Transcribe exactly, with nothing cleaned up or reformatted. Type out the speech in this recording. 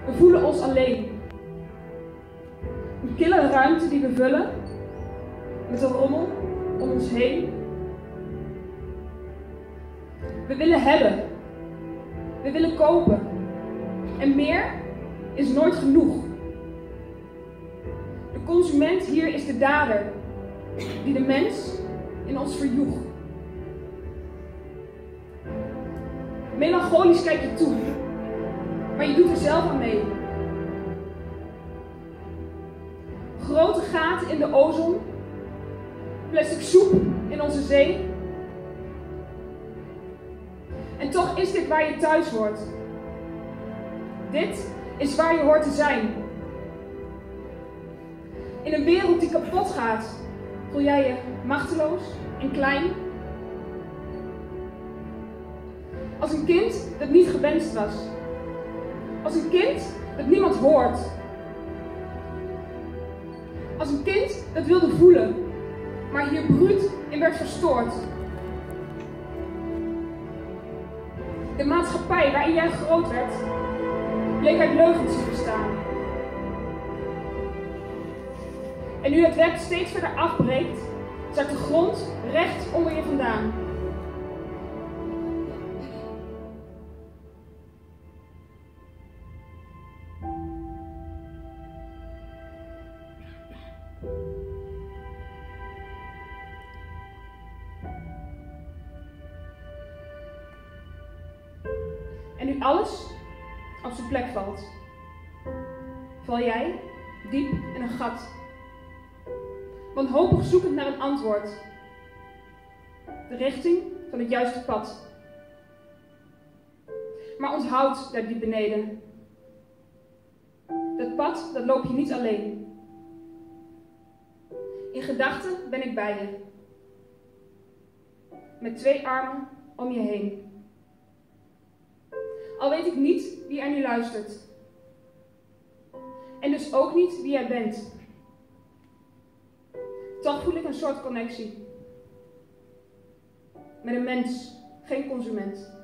We voelen ons alleen. Een kille ruimte die we vullen met een rommel om ons heen. We willen hebben. We willen kopen. En meer is nooit genoeg. De consument hier is de dader die de mens in ons verjoeg. Melancholisch kijk je toe, maar je doet er zelf aan mee. Grote gaten in de ozon, plastic soep in onze zee. En toch is dit waar je thuis hoort. Dit is waar je hoort te zijn. In een wereld die kapot gaat, voel jij je machteloos en klein. Als een kind dat niet gewenst was. Als een kind dat niemand hoort. Als een kind dat wilde voelen, maar hier bruut in werd verstoord. De maatschappij waarin jij groot werd, bleek uit leugens te bestaan. En nu het web steeds verder afbreekt, zakt de grond recht onder je vandaan. En nu alles op zijn plek valt, val jij diep in een gat. Wanhopig zoekend naar een antwoord. De richting van het juiste pad. Maar onthoud daar diep beneden. Dat pad, dat loop je niet alleen. In gedachten ben ik bij je. Met twee armen om je heen. Al weet ik niet wie er nu luistert. En dus ook niet wie jij bent. Toch voel ik een soort connectie. Met een mens, geen consument.